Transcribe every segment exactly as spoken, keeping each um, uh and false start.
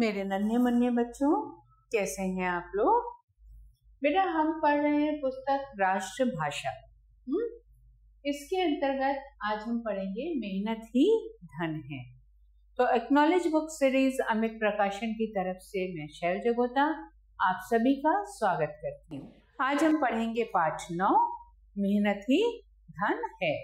मेरे नन्हे मुन्ने बच्चों, कैसे हैं आप लोग? बेटा हम पढ़ रहे हैं पुस्तक राष्ट्रभाषा। हम्म इसके अंतर्गत आज हम पढ़ेंगे मेहनत ही धन है। तो एक्नॉलेज बुक सीरीज अमित प्रकाशन की तरफ से मैं शैल जगोता आप सभी का स्वागत करती हूँ। आज हम पढ़ेंगे पाठ नौ, मेहनत ही धन है।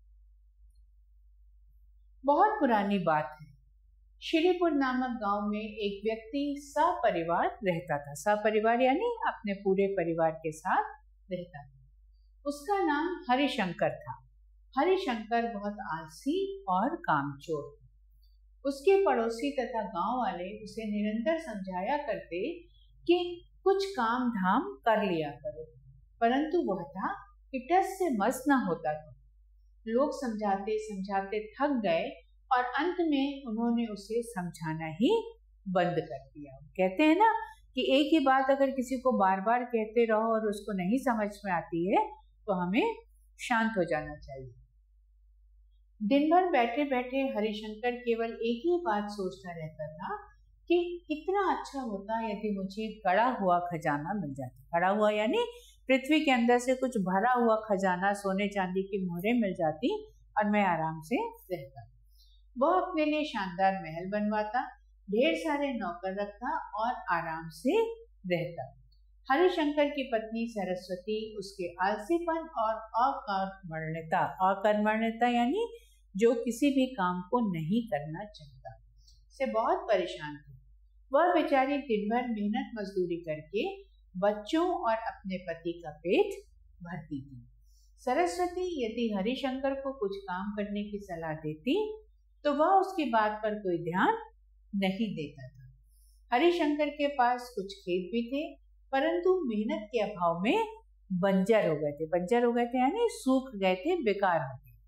बहुत पुरानी बात है। श्रीपुर नामक गांव में एक व्यक्ति सपरिवार रहता था। सपरिवार यानी अपने पूरे परिवार के साथ रहता था। उसका नाम हरिशंकर था। हरिशंकर बहुत आलसी और कामचोर था। उसके पड़ोसी तथा गांव वाले उसे निरंतर समझाया करते कि कुछ काम धाम कर लिया करो, परंतु वह था कि टस से मस न होता था। लोग समझाते समझाते थक गए और अंत में उन्होंने उसे समझाना ही बंद कर दिया। कहते हैं ना कि एक ही बात अगर किसी को बार बार कहते रहो और उसको नहीं समझ में आती है तो हमें शांत हो जाना चाहिए। दिन भर बैठे बैठे हरिशंकर केवल एक ही बात सोचता रहता था कि कितना अच्छा होता यदि मुझे गड़ा हुआ खजाना मिल जाता। गड़ा हुआ यानी पृथ्वी के अंदर से कुछ भरा हुआ खजाना, सोने चांदी की मोहरें मिल जाती और मैं आराम से रहता। वह अपने लिए शानदार महल बनवाता, ढेर सारे नौकर रखता और आराम से रहता। हरिशंकर की पत्नी सरस्वती उसके आलसीपन और अकर्मण्यता अकर्मण्यता यानी जो किसी भी काम को नहीं करना चाहता से बहुत परेशान थी। वह बेचारी दिन भर मेहनत मजदूरी करके बच्चों और अपने पति का पेट भरती थी। सरस्वती यदि हरिशंकर को कुछ काम करने की सलाह देती तो वह उसकी बात पर कोई ध्यान नहीं देता था। हरिशंकर के पास कुछ खेत भी थे, परंतु मेहनत के अभाव में बंजर हो गए थे। बंजर हो गए थे यानी सूख गए थे, बेकार हो गए।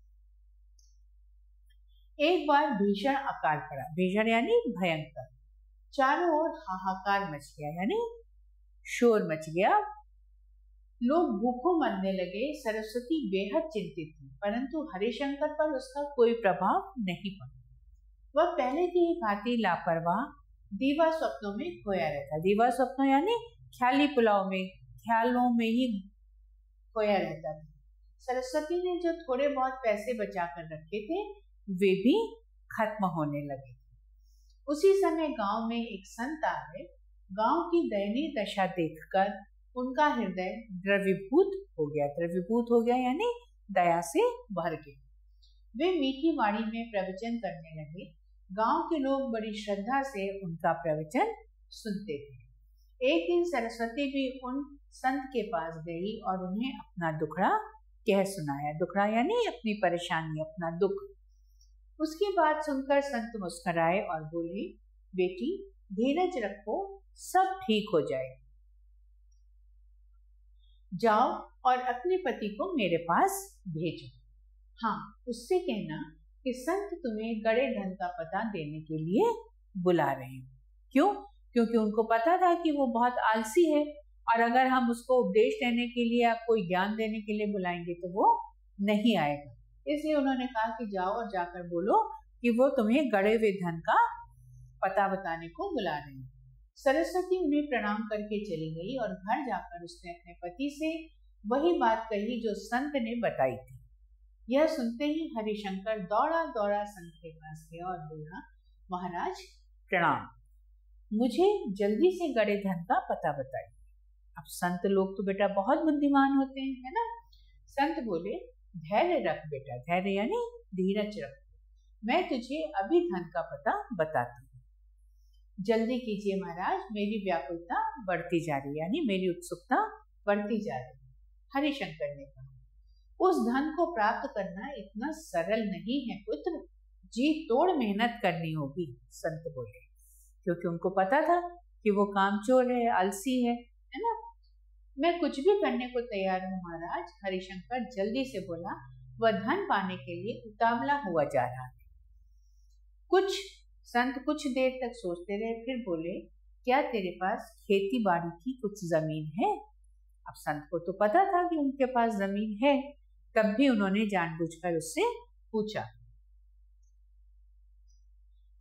एक बार भीषण अकाल पड़ा। भीषण यानी भयंकर। चारों ओर हाहाकार मच गया यानी शोर मच गया। लोग भूखों मरने लगे। सरस्वती बेहद चिंतित थी, परंतु हरिशंकर पर उसका कोई प्रभाव नहीं पड़ा। वह पहले की ही भांति लापरवाह दीवा स्वप्नों में खोया रहता। दीवा स्वप्नों यानी ख्याली पुलाव में, ख्यालों में ही खोया रहता था। सरस्वती ने जो थोड़े बहुत पैसे बचा कर रखे थे वे भी खत्म होने लगे। उसी समय गांव में एक संत आए। गांव की दयनीय दशा देखकर उनका हृदय द्रवीभूत हो गया। द्रवीभूत हो गया यानी दया से भर गया। वे मीठी वाणी में प्रवचन करने लगे। गांव के लोग बड़ी श्रद्धा से उनका प्रवचन सुनते थे। एक दिन सरस्वती भी उन संत के पास गई और उन्हें अपना दुखड़ा कह सुनाया। दुखड़ा यानी अपनी परेशानी, अपना दुख। उसकी बात सुनकर संत मुस्कुराए और बोले, बेटी धीरज रखो, सब ठीक हो जाएगा। जाओ और अपने पति को मेरे पास भेजो। हाँ, उससे कहना कि संत तुम्हें गड़े धन का पता देने के लिए बुला रहे हैं। क्यों? क्योंकि उनको पता था कि वो बहुत आलसी है और अगर हम उसको उपदेश देने के लिए या कोई ज्ञान देने के लिए बुलाएंगे तो वो नहीं आएगा। इसलिए उन्होंने कहा कि जाओ और जाकर बोलो कि वो तुम्हें गड़े हुए धन का पता बताने को बुला रहे हैं। सरस्वती उन्हें प्रणाम करके चली गई और घर जाकर उसने अपने पति से वही बात कही जो संत ने बताई थी। यह सुनते ही हरिशंकर दौड़ा दौड़ा संत के पास गया और बोला, महाराज प्रणाम, मुझे जल्दी से गड़े धन का पता बताइए। अब संत लोग तो बेटा बहुत बुद्धिमान होते हैं, है ना। संत बोले, धैर्य रख बेटा, धैर्य यानी धीरज रख, मैं तुझे अभी धन का पता बताती हूँ। जल्दी कीजिए महाराज, मेरी व्याकुलता बढ़ती जा रही यानी मेरी उत्सुकता बढ़ती जा रही। हरिशंकर ने कहा, उस धन को प्राप्त करना इतना सरल नहीं है पुत्र, जी तोड़ मेहनत करनी होगी। संत बोले, क्योंकि उनको पता था कि वो कामचोर है, आलसी है, है ना। मैं कुछ भी करने को तैयार हूँ महाराज। हरिशंकर जल्दी से बोला। वह धन पाने के लिए उतावला हुआ जा रहा था। कुछ संत कुछ देर तक सोचते रहे, फिर बोले, क्या तेरे पास खेती बाड़ी की कुछ जमीन है? अब संत को तो पता था कि उनके पास जमीन है, तब भी उन्होंने जानबूझकर उससे पूछा।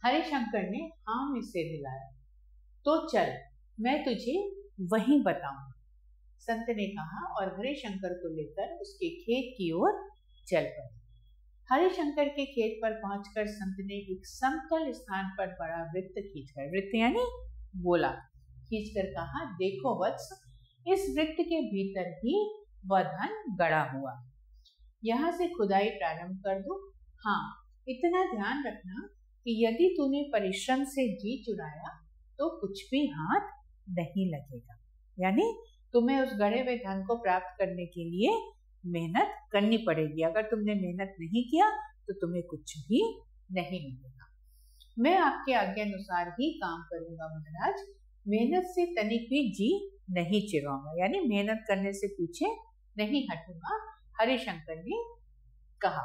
हरिशंकर ने हाँ में सिर हिलाया। तो चल, मैं तुझे वहीं बताऊंगा, संत ने कहा और हरिशंकर को लेकर उसके खेत की ओर चल पड़े। हरिशंकर के खेत पर पहुंचकर संत ने एक समतल स्थान पर बड़ा वृत्त खींचकर, वृत्त यानी गोला खींचकर कहा, देखो वत्स, इस वृत्त के भीतर ही वह धन गड़ा हुआ, यहाँ से खुदाई प्रारंभ कर दो। हाँ, इतना ध्यान रखना कि यदि तूने परिश्रम से जी चुराया तो कुछ भी हाथ नहीं लगेगा, यानी तुम्हें उस गड़े हुए धन को प्राप्त करने के लिए मेहनत करनी पड़ेगी। अगर तुमने मेहनत नहीं किया तो तुम्हें कुछ भी नहीं मिलेगा। मैं आपके आज्ञा अनुसार ही काम करूंगा महाराज, मेहनत से तनिक भी जी नहीं चिराऊंगा, यानी मेहनत करने से पीछे नहीं हटूंगा, हरिशंकर ने कहा।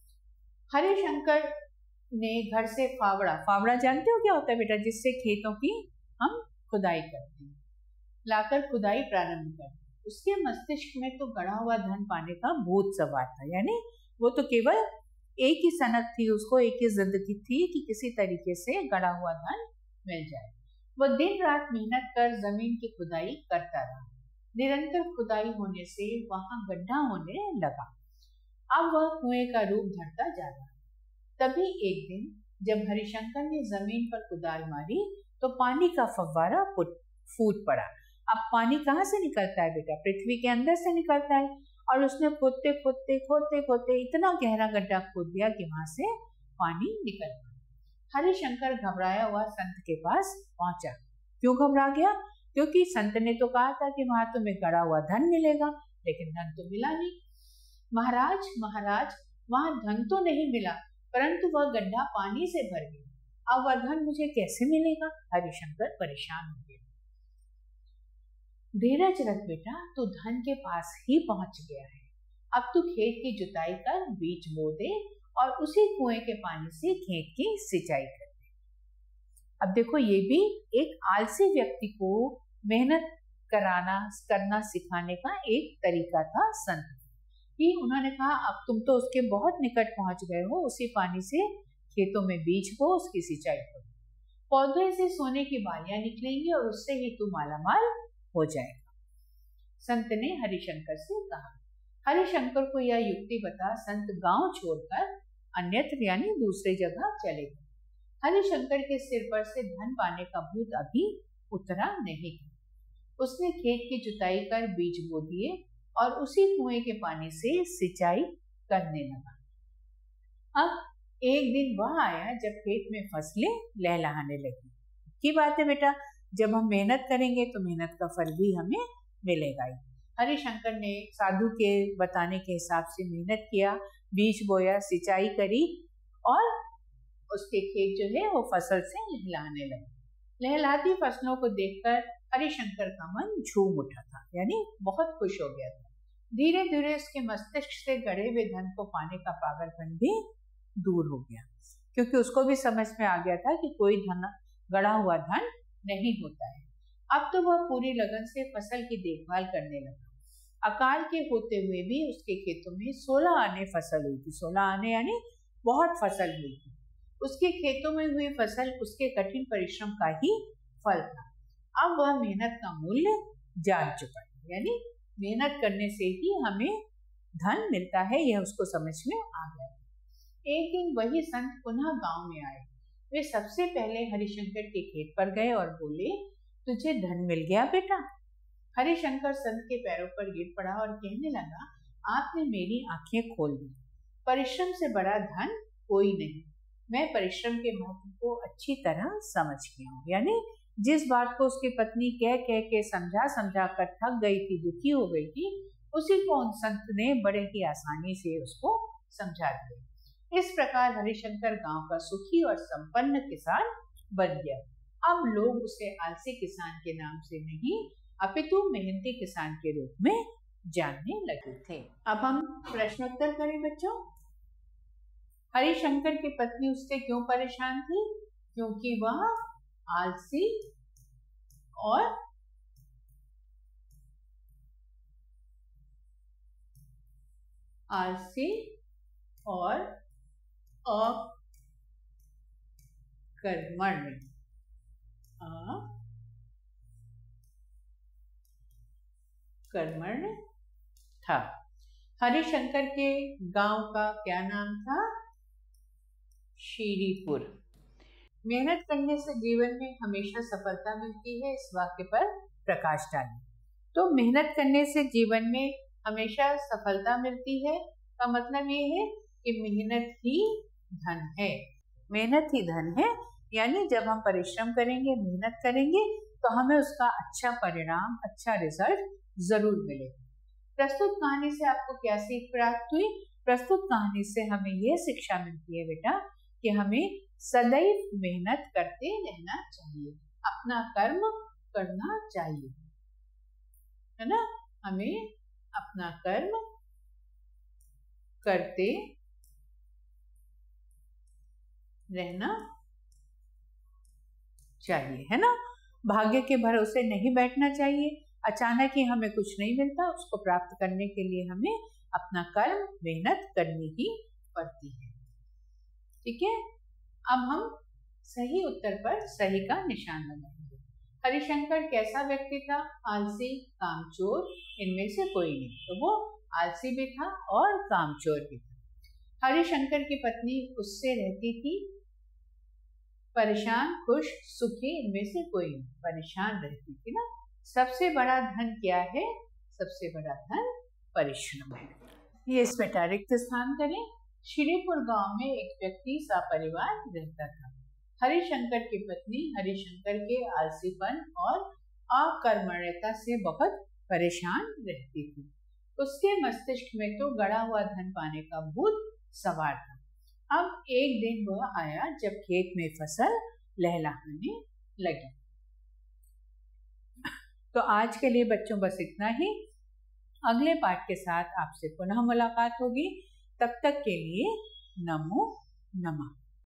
हरिशंकर ने घर से फावड़ा, फावड़ा जानते हो क्या होता है बेटा, जिससे खेतों की हम खुदाई करते हैं, लाकर खुदाई प्रारंभ कर। उसके मस्तिष्क में तो गड़ा हुआ धन पाने का भूत सवार था, यानी वो तो केवल एक ही सनक थी, उसको एक ही जिंदगी थी कि किसी तरीके से गड़ा हुआ धन मिल जाए। वह दिन रात मेहनत कर जमीन की खुदाई करता रहा। निरंतर खुदाई होने से वहां गड्ढा होने लगा। अब वह कुएं का रूप धरता जा रहा। तभी एक दिन जब हरिशंकर ने जमीन पर कुदाल मारी तो पानी का फव्वारा फूट पड़ा। अब पानी कहाँ से निकलता है बेटा, पृथ्वी के अंदर से निकलता है, और उसने खोदते खोदते खोदते खोदते इतना गहरा गड्ढा खोद दिया कि वहां से पानी निकल गया। हरिशंकर घबराया हुआ संत के पास पहुंचा। क्यों घबरा गया? क्योंकि संत ने तो कहा था कि वहां तुम्हें गड़ा हुआ धन मिलेगा, लेकिन धन तो मिला नहीं। महाराज महाराज वहां धन तो नहीं मिला, परंतु वह गड्ढा पानी से भर गया। अब वह धन मुझे कैसे मिलेगा? हरिशंकर परेशान हो गया। धीरज रख बेटा, तू धन के पास ही पहुंच गया है। अब तू खेत की जुताई कर बीज बो दे और उसी कुएं के पानी से खेत की सिंचाई कर दे। अब देखो, ये भी एक आलसी व्यक्ति को मेहनत कराना करना सिखाने का एक तरीका था संत कि उन्होंने कहा, अब तुम तो उसके बहुत निकट पहुंच गए हो, उसी पानी से खेतों में बीज बो, उसकी सिंचाई करो, पौधे से सोने की बालियां निकलेंगी और उससे ही तू मालामाल हो जाएगा। संत ने हरिशंकर से कहा। हरिशंकर को यह युक्ति बता संत गांव छोड़कर अन्यत्र यानी दूसरे जगह चले गए। हरिशंकर के सिर पर से धन पाने का भूत अभी उतरा नहीं था। उसने खेत की जुताई कर बीज बो दिए और उसी कुएं के पानी से सिंचाई करने लगा। अब एक दिन वह आया जब खेत में फसलें लहलहाने लगी। की बात है बेटा, जब हम मेहनत करेंगे तो मेहनत का फल भी हमें मिलेगा ही। हरिशंकर ने साधु के बताने के हिसाब से मेहनत किया, बीज बोया, सिंचाई करी और उसके खेत जो है वो फसल से लहलाने लगे। लहलाती फसलों को देखकर हरिशंकर का मन झूम उठा था, यानी बहुत खुश हो गया था। धीरे धीरे उसके मस्तिष्क से गड़े हुए धन को पाने का पागलपन भी दूर हो गया, क्योंकि उसको भी समझ में आ गया था कि कोई धन गड़ा हुआ धन नहीं होता है। अब तो वह पूरी लगन से फसल की देखभाल करने लगा। अकाल के होते हुए भी उसके खेतों में सोलह आने फसल हुई थी। सोलह आने यानी बहुत फसल हुई थी। उसके खेतों में हुई फसल उसके कठिन परिश्रम का ही फल था। अब वह मेहनत का मूल्य जान चुका है, यानी मेहनत करने से ही हमें धन मिलता है, यह उसको समझ में आ गया। एक दिन वही संत पुनः गांव में आए। वे सबसे पहले हरिशंकर के खेत पर गए और बोले, तुझे धन मिल गया बेटा? हरिशंकर संत के पैरों पर गिर पड़ा और कहने लगा, आपने मेरी आंखें खोल दी। परिश्रम से बड़ा धन कोई नहीं। मैं परिश्रम के महत्व को अच्छी तरह समझ गया हूँ। यानी जिस बात को उसकी पत्नी कह कह के समझा समझा कर थक गई थी, दुखी हो गई थी, उसी को उन संत ने बड़े ही आसानी से उसको समझा दिया। इस प्रकार हरिशंकर गांव का सुखी और संपन्न किसान बन गया। अब लोग उसे आलसी किसान के नाम से नहीं अपितु मेहनती किसान के रूप में जानने लगे थे। अब हम प्रश्नोत्तर करें बच्चों। हरिशंकर की पत्नी उससे क्यों परेशान थी? क्योंकि वह आलसी और आलसी और कर्मण्य कर्मण्य था। हरिशंकर के गांव का क्या नाम था? श्रीपुर। मेहनत करने से जीवन में हमेशा सफलता मिलती है, इस वाक्य पर प्रकाश डालें। तो मेहनत करने से जीवन में हमेशा सफलता मिलती है का मतलब ये है कि मेहनत ही धन है। मेहनत ही धन है, यानी जब हम परिश्रम करेंगे, मेहनत करेंगे तो हमें उसका अच्छा परिणाम, अच्छा रिजल्ट जरूर मिलेगा। प्रस्तुत कहानी से आपको क्या सीख प्राप्त हुई? प्रस्तुत कहानी से हमें यह शिक्षा मिलती है बेटा कि हमें सदैव मेहनत करते रहना चाहिए, अपना कर्म करना चाहिए, है ना। हमें अपना कर्म करते रहना चाहिए, है ना। भाग्य के भरोसे नहीं बैठना चाहिए। अचानक ही हमें कुछ नहीं मिलता, उसको प्राप्त करने के लिए हमें अपना कर्म, मेहनत करनी ही पड़ती है। ठीक है, अब हम सही उत्तर पर सही का निशान लगाएंगे। हरिशंकर कैसा व्यक्ति था? आलसी, कामचोर, इनमें से कोई नहीं। तो वो आलसी भी था और कामचोर भी था। हरिशंकर की पत्नी उससे रहती थी। परेशान, खुश, सुखी, इनमें से कोई नहीं। परेशान रहती थी ना। सबसे बड़ा धन क्या है? सबसे बड़ा धन परिश्रम है। ये इसमें रिक्त स्थान करें। श्रीपुर गांव में एक व्यक्ति सपरिवार रहता था। हरिशंकर की पत्नी हरिशंकर के आलसीपन और अकर्मण्यता से बहुत परेशान रहती थी। उसके मस्तिष्क में तो गड़ा हुआ धन पाने का भूत सवार था। अब एक दिन वह आया जब खेत में फसल लहलहाने लगी। तो आज के लिए बच्चों बस इतना ही। अगले पाठ के साथ आपसे पुनः मुलाकात होगी। तब तक के लिए नमो नमः।